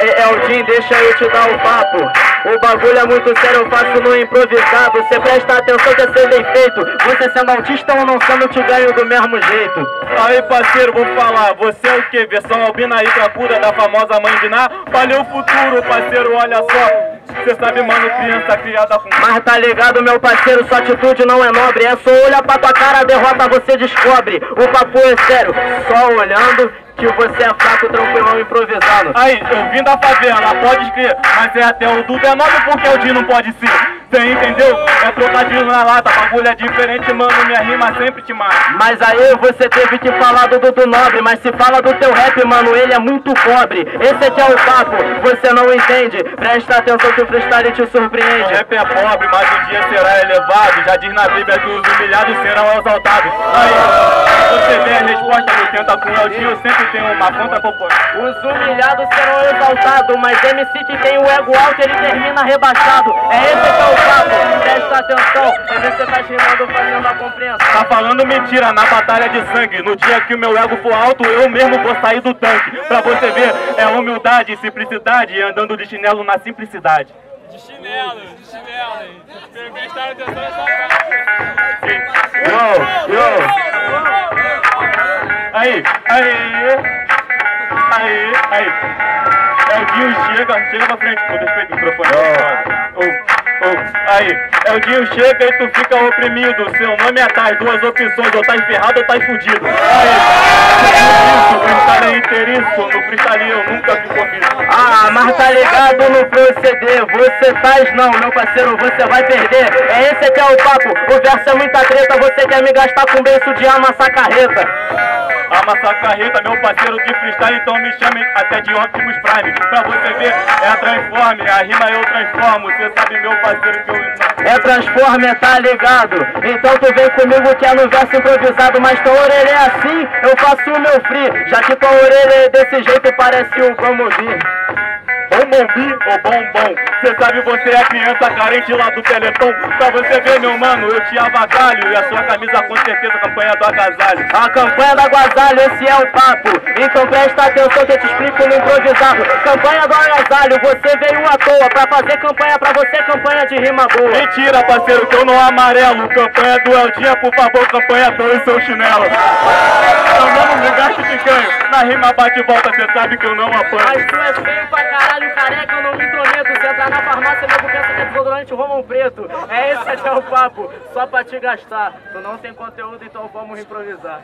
aí, Eldinho, deixa eu te dar o papo. O bagulho é muito sério, eu faço no improvisado. Cê presta atenção que é ser bem feito. Você sendo autista ou não sendo, te ganho do mesmo jeito. Aí, parceiro, vou falar. Você é o que? Versão albina aí pra cura da famosa mãe de Ná? Valeu o futuro, parceiro, olha só. Cê sabe, mano, criança criada com... Mas tá ligado, meu parceiro, sua atitude não é nobre. É só olhar pra tua cara, a derrota você descobre. O papo é sério, só olhando que você é fraco, tranquilão, improvisando. Aí, eu vim da favela, pode crer, mas é até o Duda é nobre porque o Dinho não pode ser. Cê entendeu? É trocadilho na lata, bagulho é diferente, mano, minha rima sempre te mata. Mas aí você teve que falar do Dudu Nobre, mas se fala do teu rap, mano, ele é muito pobre. Esse aqui é o papo, você não entende. Presta atenção que o freestyle te surpreende. O rap é pobre, mas um dia será elevado. Já diz na Bíblia que os humilhados serão exaltados. Aí, você vê a resposta no Tenta com o Eldinho, sempre tem uma conta popular. Os humilhados serão exaltados, mas MC que tem o ego alto, ele termina rebaixado. É esse que é o papo, presta atenção, é ver você tá rimando fazendo a compreensão. Tá falando mentira na batalha de sangue. No dia que o meu ego for alto, eu mesmo vou sair do tanque. Pra você ver, é humildade e simplicidade, andando de chinelo na simplicidade. De chinelo, hein? Prestaram atenção nessa parte. Aí. Eldinho chega pra frente, com respeito ao microfone. Aí, Eldinho chega e tu fica oprimido. Seu nome é Tais, duas opções, ou tá ferrado ou tá fudido. Aí, freestyle é inteiriço, no freestyle eu nunca fico ouvido. Ah, mas tá ligado no proceder, você faz não, meu parceiro, você vai perder. É esse que é o papo, o verso é muita treta, você quer me gastar com beiço de amassar carreta. Amassar carreta, meu parceiro de freestyle, então me chame até de Optimus Prime. Pra você ver, é a Transforme, a rima eu transformo. Você sabe, meu parceiro, que eu... É Transforme, tá ligado? Então tu vem comigo que é no verso improvisado. Mas tua orelha é assim, eu faço o meu free. Já que tua orelha é desse jeito, parece o Bumblebee. Bumblebee ou bombom? Cê sabe, você é criança carente lá do Telepão. Pra você ver, meu mano, eu te avagalho. E a sua camisa com certeza, campanha do agasalho. A campanha do agasalho, esse é o papo. Então presta atenção que eu te explico no improvisado. Campanha do agasalho, você veio à toa. Pra fazer campanha pra você, campanha de rima boa. Mentira, parceiro, que eu não amarelo. Campanha do Eldinho, por favor, campanha do e seu chinelo. Então vamos me gasto de ganho. Na rima bate e volta, cê sabe que eu não apanho. Mas tu é feio pra caralho, careca, eu não me intrometo. Se entrar na farmácia, nego pensa que é desodorante Romão Preto. É esse aqui é o papo, só pra te gastar. Tu não tem conteúdo, então vamos improvisar.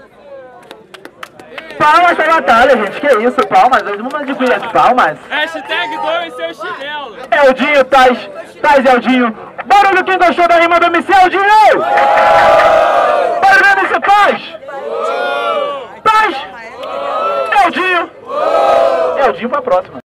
Palmas pra batalha, gente, que isso, palmas, todo mundo de colher de palmas. Hashtag doe seu chinelo. Eldinho, Tais Eldinho. Barulho quem gostou da rima do MC Eldinho! Barulho MC Tais! Eldinho! Eldinho pra próxima.